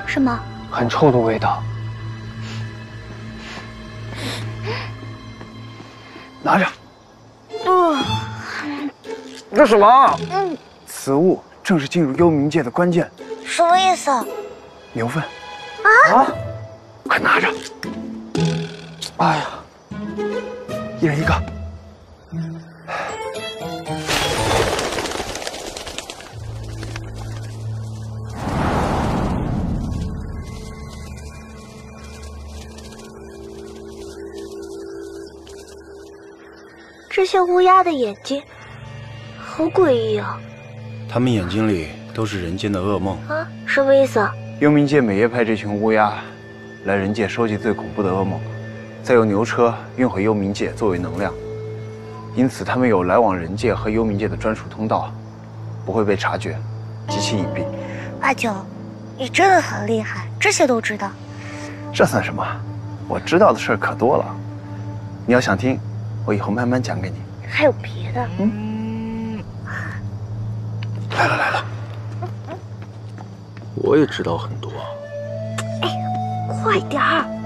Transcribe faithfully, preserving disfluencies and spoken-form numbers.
什么？ 很臭的味道。拿着。 嗯。 这什么？ 嗯。 此物正是进入幽冥界的关键。 什么意思？ 牛粪。 啊！ 啊！快拿着。哎呀，一人一个。 这些乌鸦的眼睛，好诡异啊！ 他们眼睛里都是人间的噩梦啊！什么意思啊？ 幽冥界每夜派这群乌鸦来人界收集最恐怖的噩梦，再由牛车运回幽冥界作为能量，因此他们有来往人界和幽冥界的专属通道，不会被察觉，极其隐蔽。 阿九，你真的很厉害，这些都知道。 这算什么？我知道的事儿可多了。你要想听？ 我以后慢慢讲给你。 还有别的？ 嗯， 来了来了，我也知道很多。 哎，快点儿！